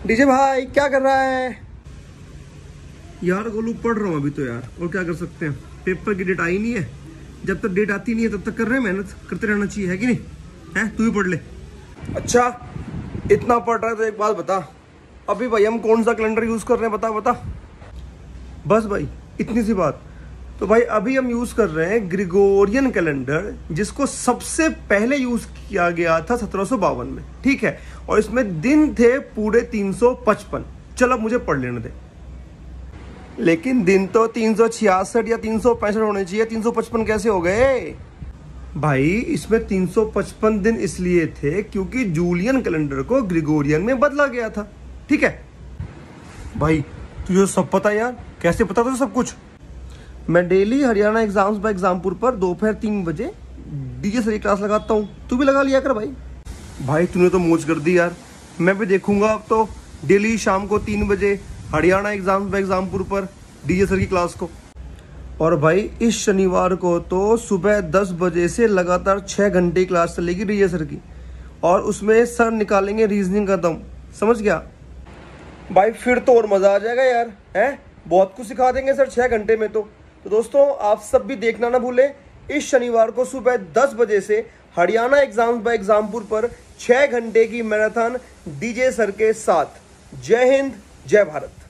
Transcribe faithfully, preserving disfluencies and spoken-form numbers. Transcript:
DJ भाई क्या कर रहा है? यार गोलू पढ़ रहा हूँ अभी तो यार, और क्या कर सकते हैं, पेपर की डेट आई नहीं है। जब तक डेट आती नहीं है तब तक कर रहे हैं, मेहनत करते रहना चाहिए, है कि नहीं? है, तू भी पढ़ ले। अच्छा इतना पढ़ रहा है तो एक बात बता, अभी भाई हम कौन सा कैलेंडर यूज कर रहे हैं, बता बता। बस भाई इतनी सी बात। तो भाई अभी हम यूज कर रहे हैं ग्रिगोरियन कैलेंडर, जिसको सबसे पहले यूज किया गया था सत्रह सौ बावन में, ठीक है। और इसमें दिन थे पूरे तीन सौ पचपन। चल अब मुझे पढ़ लेने दे। लेकिन दिन तो तीन सौ छियासठ या तीन सौ पैंसठ होने चाहिए, तीन सौ पचपन कैसे हो गए? भाई इसमें तीन सौ पचपन दिन इसलिए थे क्योंकि जूलियन कैलेंडर को ग्रिगोरियन में बदला गया था, ठीक है। भाई तुझे सब पता है यार, कैसे पता तुझे सब कुछ? मैं daily Haryana exams by Exampur पर दोपहर तीन बजे डीजे सर की क्लास लगाता हूँ, तू भी लगा लिया कर भाई। भाई तूने तो मौज कर दी यार, मैं भी देखूंगा अब तो डेली शाम को तीन बजे हरियाणा एग्जाम्स बाय एग्जामपुर पर डीजे सर की क्लास को। और भाई इस शनिवार को तो सुबह दस बजे से लगातार छः घंटे क्लास चलेगी डीजे सर की, और उसमें सर निकालेंगे रीजनिंग का दम, समझ गया? भाई फिर तो और मजा आ जाएगा यार, है बहुत कुछ सिखा देंगे सर छः घंटे में तो। तो दोस्तों आप सब भी देखना ना भूलें, इस शनिवार को सुबह दस बजे से हरियाणा एग्जाम्स बाय एग्जामपुर पर छः घंटे की मैराथन डीजे सर के साथ। जय हिंद, जय भारत।